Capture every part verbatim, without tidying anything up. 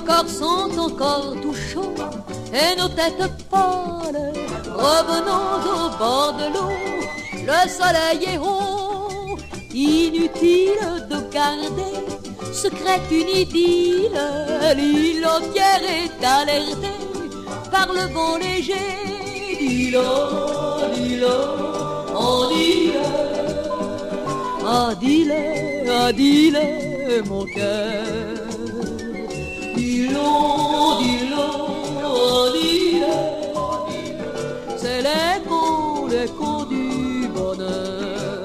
corps sont encore tout chauds et nos têtes pâles. Revenons au bord de l'eau, le soleil est haut. Inutile de garder secrète une idylle, l'île entière est alertée par le vent léger. Dis-le, dis-le, oh dis-le, ah dis-le, ah dis-le, mon cœur. Dis-le, dis-le, oh dis-le, c'est l'écho, l'écho du bonheur.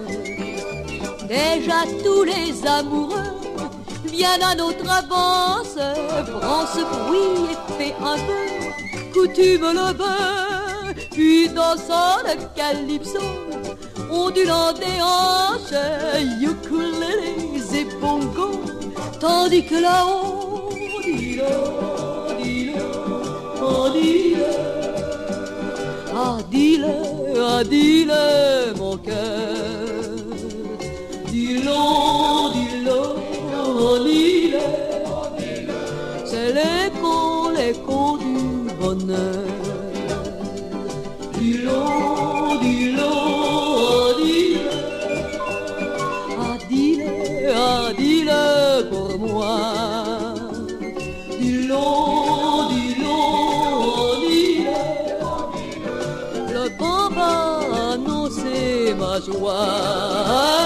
Déjà tous les amoureux viennent à notre avance, prends ce bruit et fais un peu coutume le bœuf, puis dansant le calypso, ondulant des hanches, ukulélés et bongos, tandis que là-haut, dis-le, dis-le, oh dis-le, ah dis-le, ah dis-le, mon cœur, dis-le, dis-le, oh dis-le, c'est l'écho, l'écho du bonheur. Dis-le, dis-le, oh dis-le, ah dis-le, ah dis-le pour moi. Dis-le, dis-le, oh dis-le, le vent va annoncer ma joie.